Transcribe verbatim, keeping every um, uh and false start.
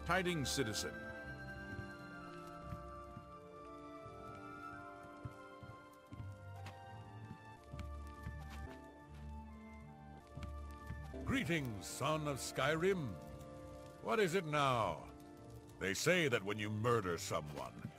Tidings, citizen. Greetings, son of Skyrim. What is it now? They say that when you murder someone,